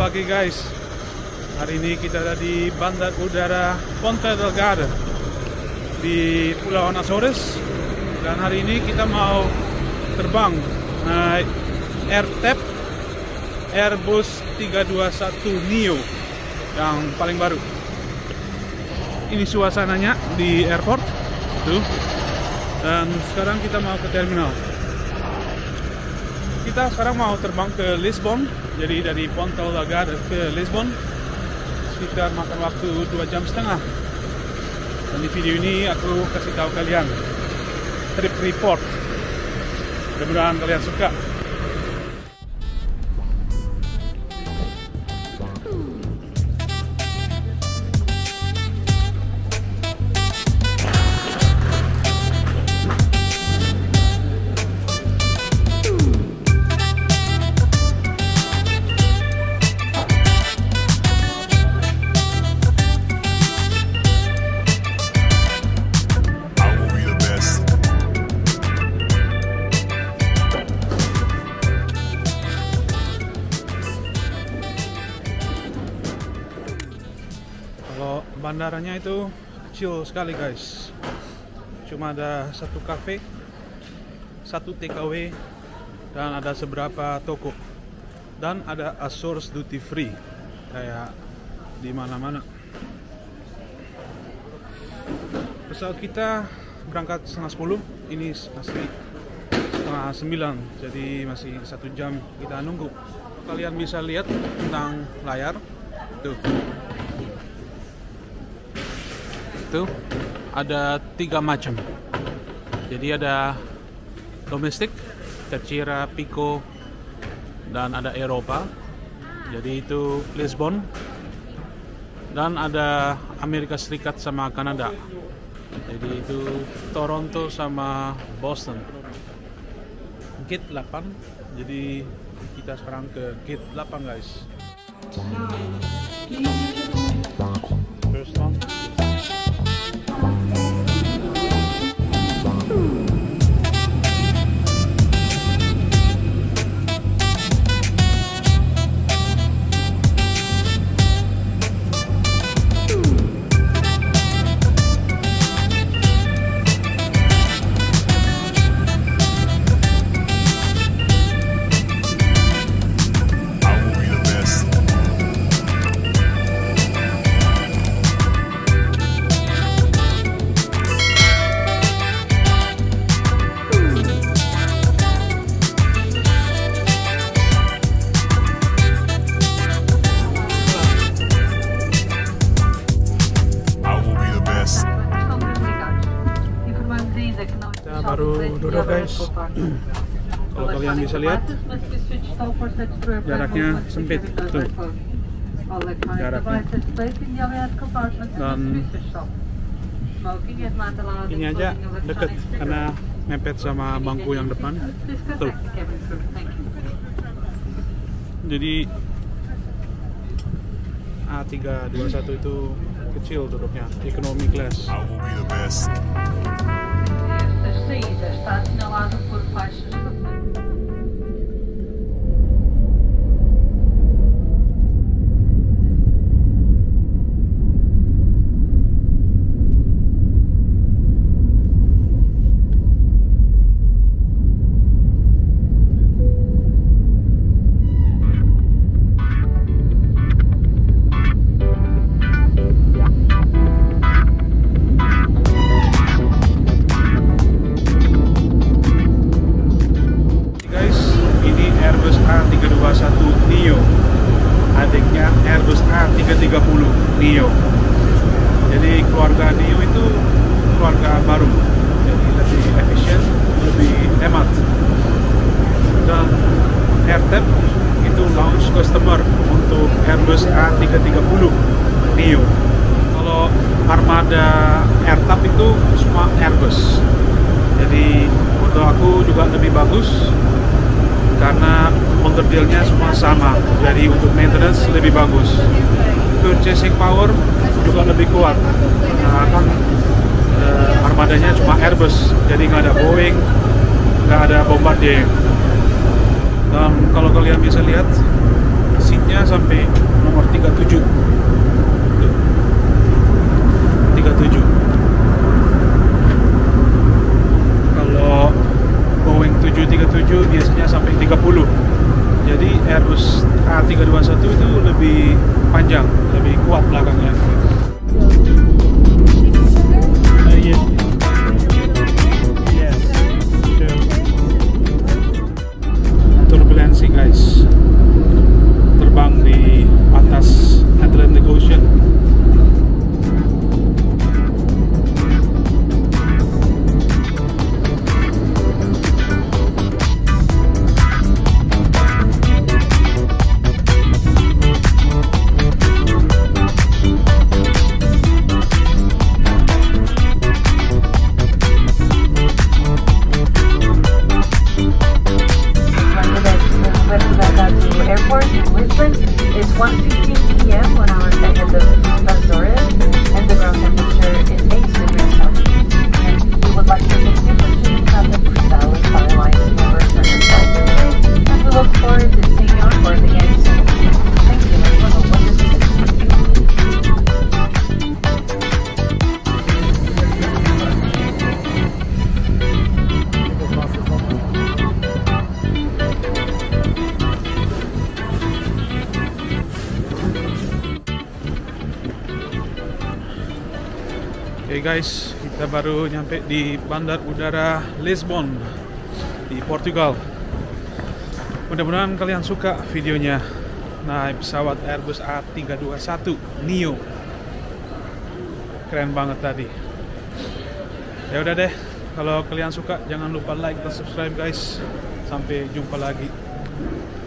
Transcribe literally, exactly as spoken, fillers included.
pagi guys. Hari ini kita ada di Bandar Udara Ponta Delgada di Pulau Azores. Dan hari ini kita mau terbang naik Air T A P Airbus tiga dua satu neo yang paling baru. Ini suasananya di airport tuh. Dan sekarang kita mau ke terminal. Kita sekarang mau terbang ke Lisbon. Jadi dari Ponta Delgada ke Lisbon sekitar makan waktu dua jam setengah. Dan di video ini aku kasih tahu kalian trip report. Mudah-mudahan kalian suka. Kalau bandaranya itu kecil sekali guys, cuma ada satu cafe, satu takeaway, dan ada seberapa toko, dan ada Azores duty free kayak di mana-mana. Pesawat kita berangkat setengah sepuluh, ini masih setengah sembilan, jadi masih satu jam kita nunggu. Kalian bisa lihat tentang layar tuh. Itu ada tiga macam. Jadi ada domestik, Tercira, Pico, dan ada Eropa. Jadi itu Lisbon. Dan ada Amerika Serikat sama Kanada. Jadi itu Toronto sama Boston. Gate delapan. Jadi kita sekarang ke Gate delapan guys. First one. Kita baru duduk guys. Kalau kalian bisa lihat, jaraknya sempit tuh, jaraknya. Dan ini aja deket karena mepet sama bangku yang depan tuh. Jadi A tiga dua satu itu kecil duduknya, economy class. A saída está assinalada por faixas de tiga dua satu neo, adiknya Airbus A tiga tiga nol neo. Jadi keluarga neo itu keluarga baru, jadi lebih efisien, lebih hemat. Dan Air T A P itu launch customer untuk Airbus A tiga tiga nol neo. Kalau armada Air T A P itu semua Airbus. Jadi untuk aku juga lebih bagus karena motor-dealnya semua sama, jadi untuk maintenance lebih bagus. Purchasing power juga lebih kuat, nah, kan eh, armadanya cuma Airbus, jadi nggak ada Boeing, nggak ada Bombardier. Dan kalau kalian bisa lihat, seat seatnya sampai nomor tiga puluh tujuh. tiga puluh tujuh. Kalau Boeing tujuh tiga tujuh biasanya sampai tiga puluh. Jadi Airbus A tiga dua satu itu lebih panjang, lebih kuat belakangnya. Uh, yes. Yes. Sure. Turbulensi guys. Terbang di atas Atlantic Ocean. It's one fifteen p m when our flight is Azores, and the ground temperature is eight degrees Celsius. And we would like to thank you for choosing Cathay Pacific Airlines for returning flight today, and we look forward to seeing you on board again soon. Thank you, and have a wonderful day. Oke okay guys, kita baru nyampe di Bandar Udara Lisbon di Portugal. Mudah-mudahan kalian suka videonya naik pesawat Airbus A tiga dua satu Neo. Keren banget tadi. Ya udah deh, kalau kalian suka jangan lupa like dan subscribe guys. Sampai jumpa lagi.